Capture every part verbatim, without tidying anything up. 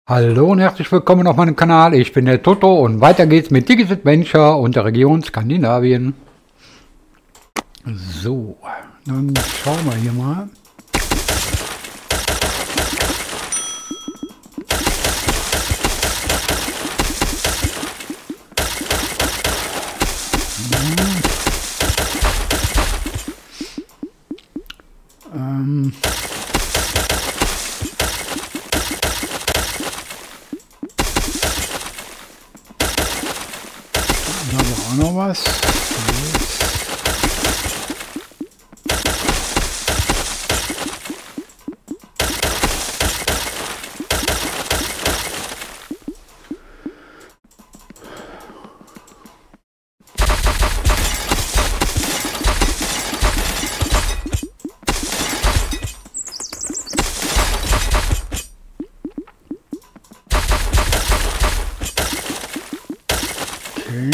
Hallo und herzlich willkommen auf meinem Kanal. Ich bin der Toto und weiter geht's mit Digis Adventure und der Region Skandinavien. So, dann schauen wir hier mal. Ähm Da haben wir auch noch was. Okay.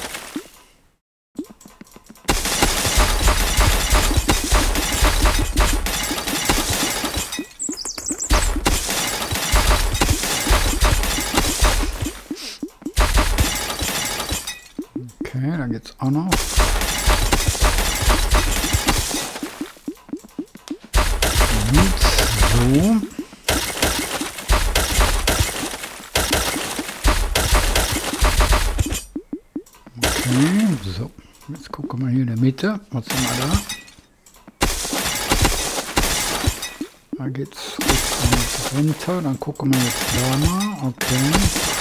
Okay, da geht's auch noch. Gut, so. Okay, so. Jetzt gucken wir hier in der Mitte. Was haben wir da? Da geht's runter. Dann gucken wir jetzt da mal. Okay.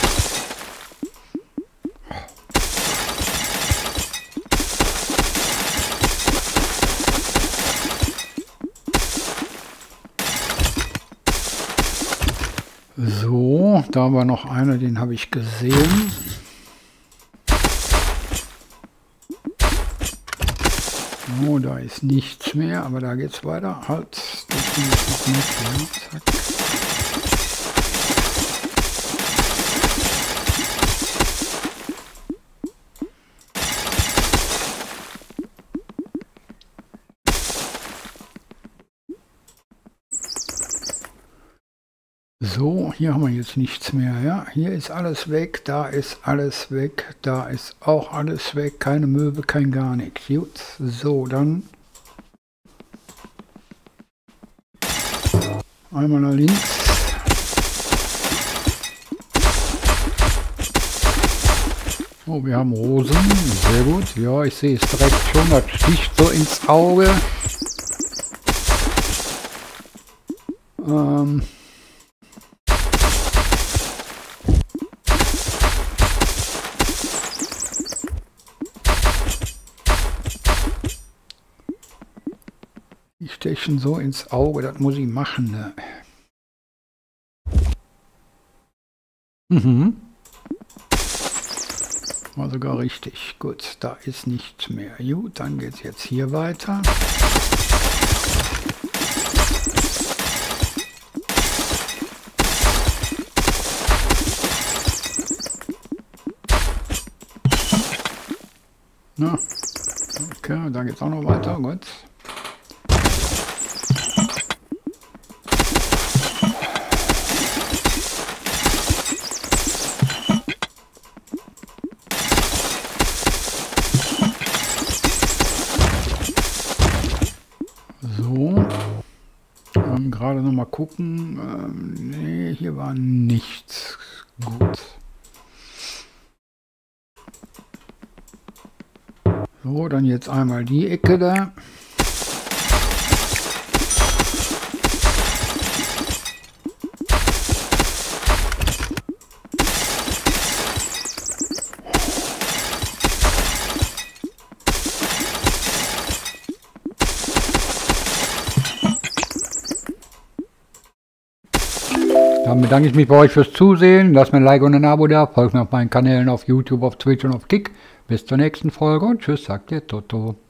So, da war noch einer, den habe ich gesehen. Oh, da ist nichts mehr, aber da geht's weiter. Halt, das ist noch nicht. Ja, zack. So, hier haben wir jetzt nichts mehr. Ja, hier ist alles weg, da ist alles weg, da ist auch alles weg. Keine Möbel, kein gar nichts. Gut, so, dann einmal nach links. Oh, wir haben Rosen, sehr gut. Ja, ich sehe es direkt schon, das sticht so ins Auge. Ähm... Die stechen so ins Auge, das muss ich machen. Ne? Mhm. War sogar richtig. Gut, da ist nichts mehr. Gut, dann geht es jetzt hier weiter. Na, okay, da geht es auch noch weiter. Gut. So, ähm, gerade noch mal gucken. Ähm, nee, hier war nichts. Gut. So, dann jetzt einmal die Ecke da. Dann bedanke ich mich bei euch fürs Zusehen. Lasst mir ein Like und ein Abo da. Folgt mir auf meinen Kanälen auf YouTube, auf Twitch und auf Kick. Bis zur nächsten Folge und tschüss, sagt der Toto.